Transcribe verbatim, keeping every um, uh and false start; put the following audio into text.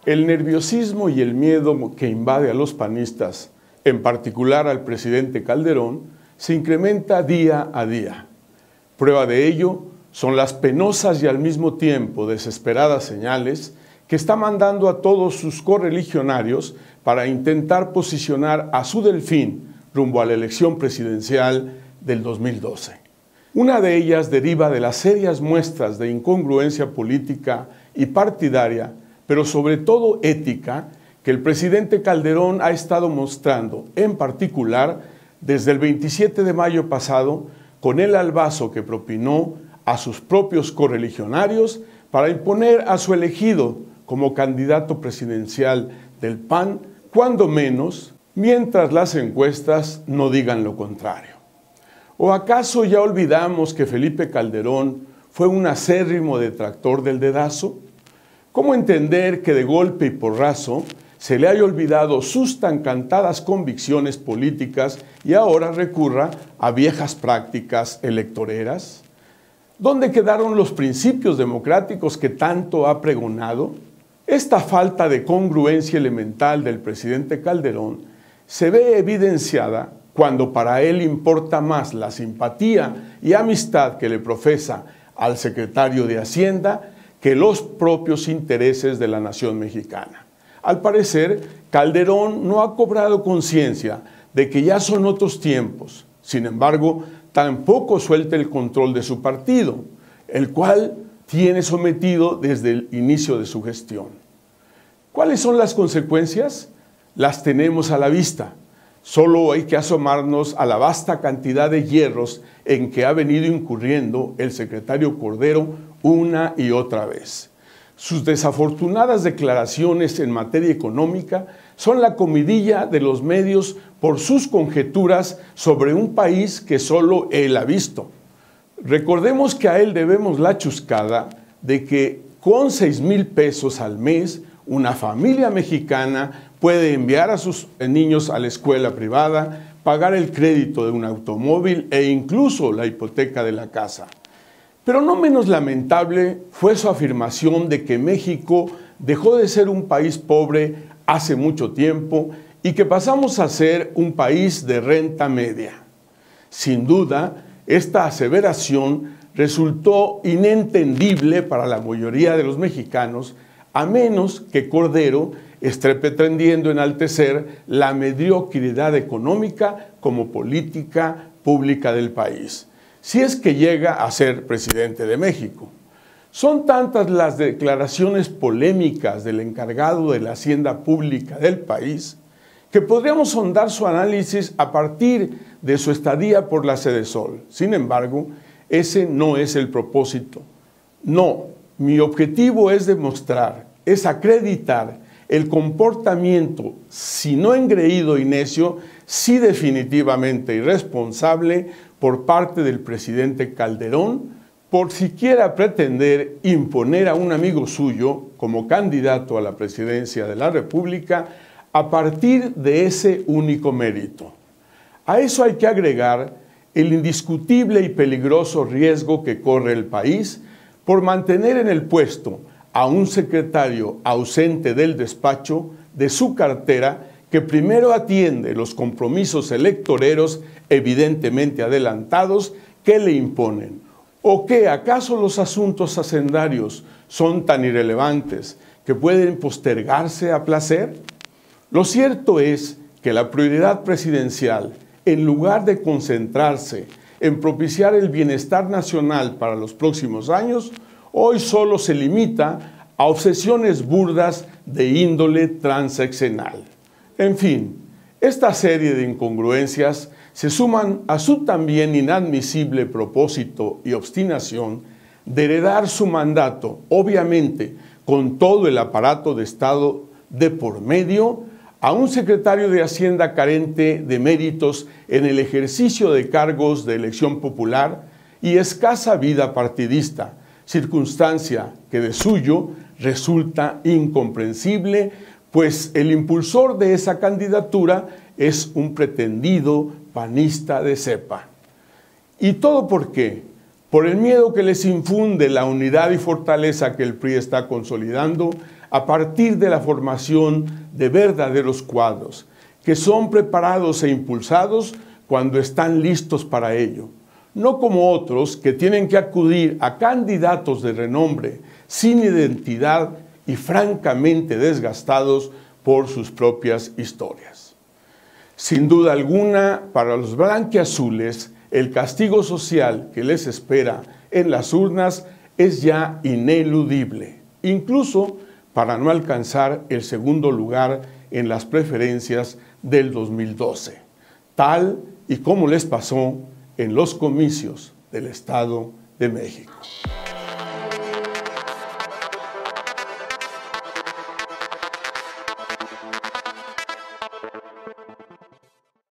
El nerviosismo y el miedo que invade a los panistas, en particular al presidente Calderón, se incrementa día a día. Prueba de ello son las penosas y al mismo tiempo desesperadas señales que está mandando a todos sus correligionarios para intentar posicionar a su delfín rumbo a la elección presidencial del dos mil doce. Una de ellas deriva de las serias muestras de incongruencia política y partidaria, pero sobre todo ética, que el presidente Calderón ha estado mostrando, en particular desde el veintisiete de mayo pasado, con el albazo que propinó a sus propios correligionarios para imponer a su elegido como candidato presidencial del P A N, cuando menos, mientras las encuestas no digan lo contrario. ¿O acaso ya olvidamos que Felipe Calderón fue un acérrimo detractor del dedazo? ¿Cómo entender que de golpe y porrazo se le haya olvidado sus tan cantadas convicciones políticas y ahora recurra a viejas prácticas electoreras? ¿Dónde quedaron los principios democráticos que tanto ha pregonado? Esta falta de congruencia elemental del presidente Calderón se ve evidenciada cuando para él importa más la simpatía y amistad que le profesa al secretario de Hacienda que los propios intereses de la nación mexicana. Al parecer, Calderón no ha cobrado conciencia de que ya son otros tiempos. Sin embargo, tampoco suelta el control de su partido, el cual tiene sometido desde el inicio de su gestión. ¿Cuáles son las consecuencias? Las tenemos a la vista. Solo hay que asomarnos a la vasta cantidad de hierros en que ha venido incurriendo el secretario Cordero una y otra vez. Sus desafortunadas declaraciones en materia económica son la comidilla de los medios por sus conjeturas sobre un país que solo él ha visto. Recordemos que a él debemos la chuscada de que con seis mil pesos al mes una familia mexicana puede enviar a sus niños a la escuela privada, pagar el crédito de un automóvil e incluso la hipoteca de la casa. Pero no menos lamentable fue su afirmación de que México dejó de ser un país pobre hace mucho tiempo y que pasamos a ser un país de renta media. Sin duda, esta aseveración resultó inentendible para la mayoría de los mexicanos, a menos que Cordero esté pretendiendo enaltecer la mediocridad económica como política pública del país, si es que llega a ser presidente de México. Son tantas las declaraciones polémicas del encargado de la hacienda pública del país que podríamos sondar su análisis a partir de su estadía por la Sedesol. Sin embargo, ese no es el propósito. No, mi objetivo es demostrar, es acreditar el comportamiento, si no engreído y necio, sí definitivamente irresponsable por parte del presidente Calderón, por siquiera pretender imponer a un amigo suyo como candidato a la presidencia de la República a partir de ese único mérito. A eso hay que agregar el indiscutible y peligroso riesgo que corre el país por mantener en el puesto a un secretario ausente del despacho de su cartera que primero atiende los compromisos electoreros evidentemente adelantados que le imponen. ¿O qué acaso los asuntos hacendarios son tan irrelevantes que pueden postergarse a placer? Lo cierto es que la prioridad presidencial, en lugar de concentrarse en propiciar el bienestar nacional para los próximos años, hoy solo se limita a obsesiones burdas de índole transeccional. En fin, esta serie de incongruencias se suman a su también inadmisible propósito y obstinación de heredar su mandato, obviamente con todo el aparato de Estado de por medio, a un secretario de Hacienda carente de méritos en el ejercicio de cargos de elección popular y escasa vida partidista, circunstancia que de suyo resulta incomprensible, pues el impulsor de esa candidatura es un pretendido panista de cepa. ¿Y todo por qué? Por el miedo que les infunde la unidad y fortaleza que el P R I está consolidando a partir de la formación de verdaderos cuadros, que son preparados e impulsados cuando están listos para ello, no como otros que tienen que acudir a candidatos de renombre sin identidad y francamente desgastados por sus propias historias. Sin duda alguna, para los blanquiazules, el castigo social que les espera en las urnas es ya ineludible, incluso para no alcanzar el segundo lugar en las preferencias del dos mil doce, tal y como les pasó en los comicios del Estado de México.